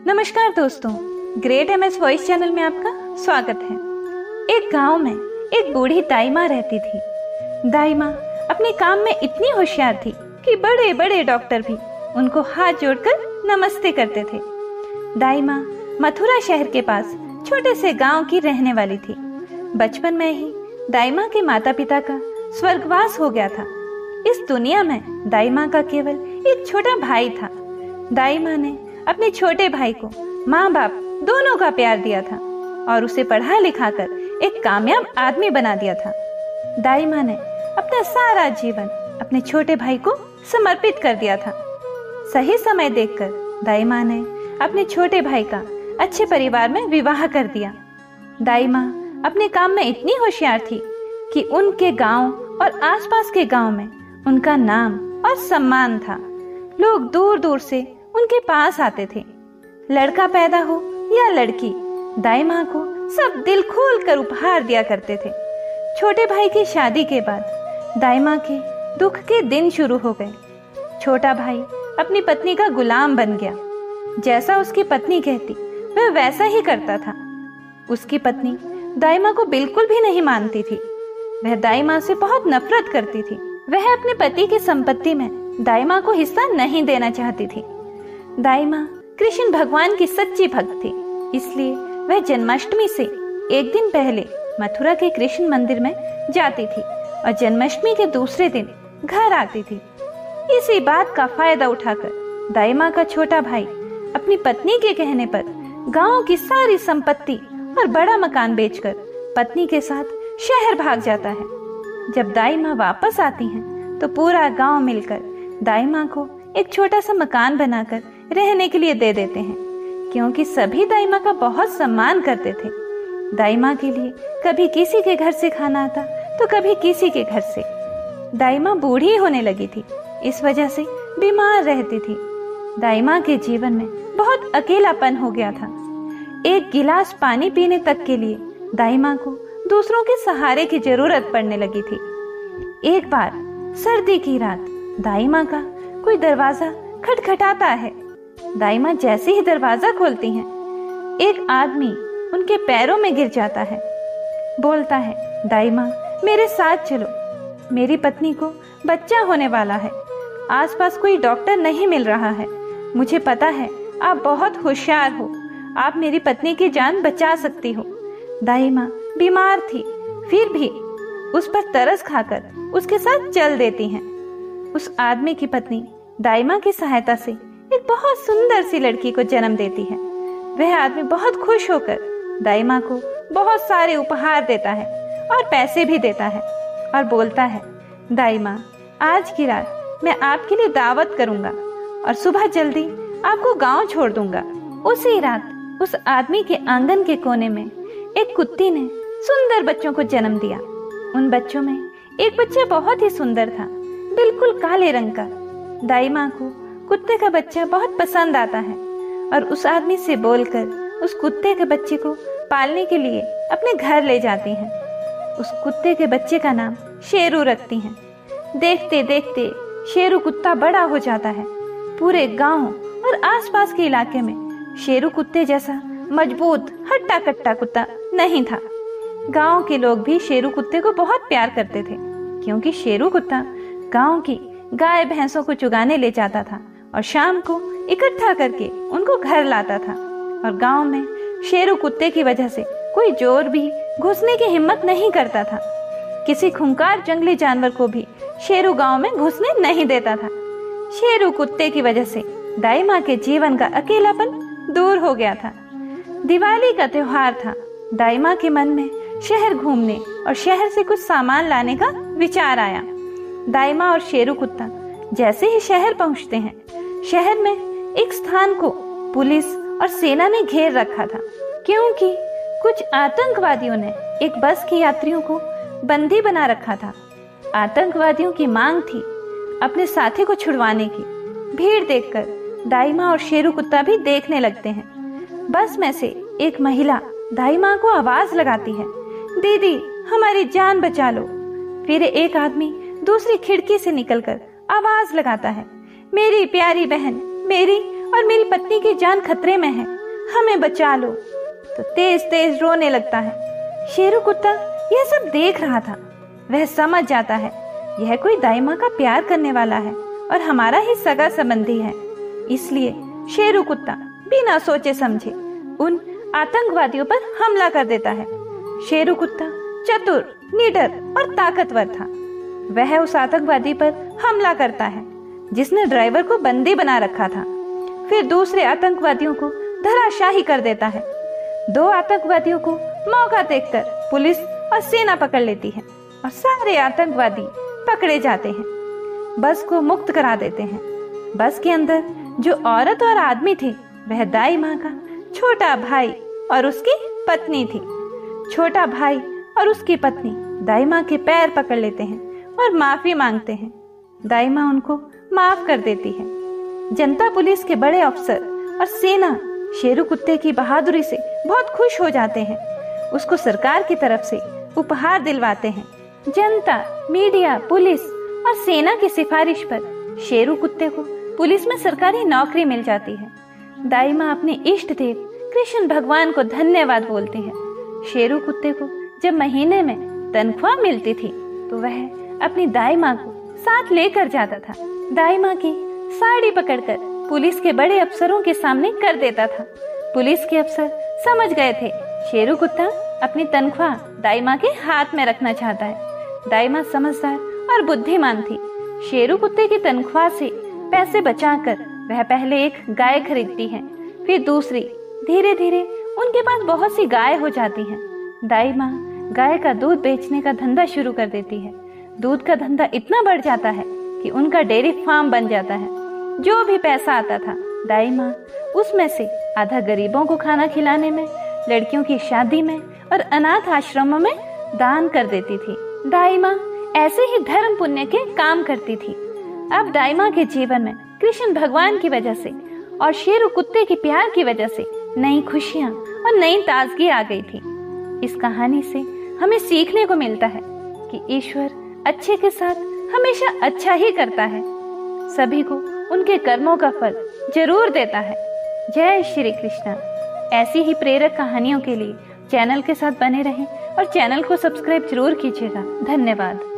नमस्कार दोस्तों, great MS voice channel में आपका स्वागत है। एक गांव में एक बूढ़ी दाई माँ रहती थी। दाई माँ अपने काम में इतनी होशियार थी कि बड़े बड़े डॉक्टर भी उनको हाथ जोड़कर नमस्ते करते थे। दाई माँ मथुरा शहर के पास छोटे से गांव की रहने वाली थी। बचपन में ही दाई माँ के माता पिता का स्वर्गवास हो गया था। इस दुनिया में दाई माँ का केवल एक छोटा भाई था। दाई माँ ने अपने छोटे भाई को माँ बाप दोनों का प्यार दिया था और उसे पढ़ा लिखा कर एक कामयाब आदमी बना दिया था। दाई माँ ने अपना सारा जीवन अपने छोटे भाई को समर्पित कर दिया था। सही समय देखकर दाई माँ ने अपने छोटे भाई का अच्छे परिवार में विवाह कर दिया। दाई माँ अपने काम में इतनी होशियार थी कि उनके गांव और आसपास के गांव में उनका नाम और सम्मान था। लोग दूर दूर से उनके पास आते थे। लड़का पैदा हो या लड़की, दाई माँ को सब दिल खोल कर उपहार दिया करते थे। छोटे भाई की शादी के बाद दाई माँ के दुख के दिन शुरू हो गए। छोटा भाई अपनी पत्नी का गुलाम बन गया। जैसा उसकी पत्नी कहती वह वैसा ही करता था। उसकी पत्नी दाई माँ को बिल्कुल भी नहीं मानती थी। वह दाई माँ से बहुत नफरत करती थी। वह अपने पति की संपत्ति में दाई माँ को हिस्सा नहीं देना चाहती थी। दाई माँ कृष्ण भगवान की सच्ची भक्त थी, इसलिए वह जन्माष्टमी से एक दिन पहले मथुरा के कृष्ण मंदिर में जाती थी और जन्माष्टमी के दूसरे दिन घर आती थी। इसी बात का फायदा उठाकर दाई माँ का छोटा भाई अपनी पत्नी के कहने पर गांव की सारी संपत्ति और बड़ा मकान बेचकर पत्नी के साथ शहर भाग जाता है। जब दाई माँ वापस आती हैं, तो पूरा गांव मिलकर दाई माँ को एक छोटा सा मकान बनाकर रहने के लिए दे देते हैं, क्योंकि सभी दाई माँ का बहुत सम्मान करते थे। दाई माँ के लिए कभी किसी के घर से खाना आता तो कभी किसी के घर से। दाई माँ बूढ़ी होने लगी थी, इस वजह से बीमार रहती थी। दाई माँ के जीवन में बहुत अकेलापन हो गया था। एक गिलास पानी पीने तक के लिए दाई माँ को दूसरों के सहारे की जरूरत पड़ने लगी थी। एक बार सर्दी की रात दाई माँ का कोई दरवाजा खटखटाता है। दाई माँ जैसे ही दरवाजा खोलती हैं, एक आदमी उनके पैरों में गिर जाता है। बोलता है, दाई माँ मेरे साथ चलो, मेरी पत्नी को बच्चा होने वाला है। आसपास कोई डॉक्टर नहीं मिल रहा है। मुझे पता है आप बहुत होशियार हो, आप मेरी पत्नी की जान बचा सकती हो। दाई माँ बीमार थी, फिर भी उस पर तरस खाकर उसके साथ चल देती हैं। उस आदमी की पत्नी दाई माँ की सहायता से एक बहुत सुंदर सी लड़की को जन्म देती है। वह आदमी बहुत खुश होकर दाई माँ को बहुत सारे उपहार देता है और पैसे भी देता है और बोलता है, दाई माँ आज की रात मैं आपके लिए दावत करूंगा और सुबह जल्दी आपको गांव छोड़ दूंगा। उसी रात उस आदमी के आंगन के कोने में एक कुत्ती ने सुंदर बच्चों को जन्म दिया। उन बच्चों में एक बच्चा बहुत ही सुंदर था, बिल्कुल काले रंग का। दाई माँ को कुत्ते का बच्चा बहुत पसंद आता है और उस आदमी से बोलकर उस कुत्ते के बच्चे को पालने के लिए अपने घर ले जाती हैं। उस कुत्ते के बच्चे का नाम शेरू रखती हैं। देखते देखते शेरू कुत्ता बड़ा हो जाता है। पूरे गांव और आसपास के इलाके में शेरू कुत्ते जैसा मजबूत हट्टा कट्टा कुत्ता नहीं था। गांव के लोग भी शेरू कुत्ते को बहुत प्यार करते थे, क्योंकि शेरू कुत्ता गांव की गाय भैंसों को चुगाने ले जाता था और शाम को इकट्ठा करके उनको घर लाता था। और गांव में शेरू कुत्ते की वजह से कोई चोर भी घुसने की हिम्मत नहीं करता था। किसी खूंखार जंगली जानवर को भी शेरू गांव में घुसने नहीं देता था। शेरू कुत्ते की वजह से दाई माँ के जीवन का अकेलापन दूर हो गया था। दिवाली का त्योहार था। दाई माँ के मन में शहर घूमने और शहर से कुछ सामान लाने का विचार आया। दाई माँ और शेरू कुत्ता जैसे ही शहर पहुंचते हैं, शहर में एक स्थान को पुलिस और सेना ने घेर रखा था, क्योंकि कुछ आतंकवादियों ने एक बस के यात्रियों को बंदी बना रखा था। आतंकवादियों की मांग थी अपने साथी को छुड़वाने की। भीड़ देखकर दाई माँ और शेरू कुत्ता भी देखने लगते हैं। बस में से एक महिला दाई माँ को आवाज लगाती है, दीदी हमारी जान बचा लो। फिर एक आदमी दूसरी खिड़की से निकलकर आवाज लगाता है, मेरी प्यारी बहन, मेरी और मेरी पत्नी की जान खतरे में है, हमें बचा लो। तो तेज तेज रोने लगता है। शेरू कुत्ता यह सब देख रहा था। वह समझ जाता है यह कोई दाइमा का प्यार करने वाला है और हमारा ही सगा संबंधी है। इसलिए शेरू कुत्ता बिना सोचे समझे उन आतंकवादियों पर हमला कर देता है। शेरू कुत्ता चतुर, निडर और ताकतवर था। वह उस आतंकवादी पर हमला करता है जिसने ड्राइवर को बंदी बना रखा था। फिर दूसरे आतंकवादियों को धराशाही कर देता है। 2 आतंकवादियों को मौका देखकर पुलिस और सेना पकड़ लेती है और सारे आतंकवादी पकड़े जाते हैं। बस को मुक्त करा देते हैं। बस के अंदर जो औरत और आदमी थे वह दाई माँ का छोटा भाई और उसकी पत्नी थी। छोटा भाई और उसकी पत्नी दाई माँ के पैर पकड़ लेते हैं और माफी मांगते हैं। दाई माँ उनको माफ कर देती है। जनता पुलिस के बड़े अफसर और सेना शेरू कुत्ते की बहादुरी से बहुत खुश हो जाते हैं। उसको सरकार की तरफ से उपहार दिलवाते हैं। जनता, मीडिया, पुलिस और सेना की सिफारिश पर शेरू कुत्ते को पुलिस में सरकारी नौकरी मिल जाती है। दाई माँ अपने इष्ट देव कृष्ण भगवान को धन्यवाद बोलती है। शेरू कुत्ते को जब महीने में तनख्वाह मिलती थी तो वह अपनी दाई माँ को साथ लेकर जाता था। दाई माँ की साड़ी पकड़कर पुलिस के बड़े अफसरों के सामने कर देता था। पुलिस के अफसर समझ गए थे शेरू कुत्ता अपनी तनख्वाह दाई माँ के हाथ में रखना चाहता है। दाई माँ समझदार और बुद्धिमान थी। शेरू कुत्ते की तनख्वाह से पैसे बचाकर वह पहले एक गाय खरीदती है, फिर दूसरी। धीरे धीरे उनके पास बहुत सी गाय हो जाती हैं। दाई माँ गाय का दूध बेचने का धंधा शुरू कर देती है। दूध का धंधा इतना बढ़ जाता है कि उनका डेयरी फार्म बन जाता है। जो भी पैसा आता था दाई माँ उसमें से आधा गरीबों को खाना खिलाने में, लड़कियों की शादी में और अनाथ आश्रमों में दान कर देती थी। दाई माँ ऐसे ही धर्म पुण्य के काम करती थी। अब दाई माँ के जीवन में कृष्ण भगवान की वजह से और शेरू कुत्ते के प्यार की वजह से नई खुशियाँ और नई ताजगी आ गई थी। इस कहानी से हमें सीखने को मिलता है कि ईश्वर अच्छे के साथ हमेशा अच्छा ही करता है। सभी को उनके कर्मों का फल जरूर देता है। जय श्री कृष्ण। ऐसी ही प्रेरक कहानियों के लिए चैनल के साथ बने रहें और चैनल को सब्सक्राइब जरूर कीजिएगा। धन्यवाद।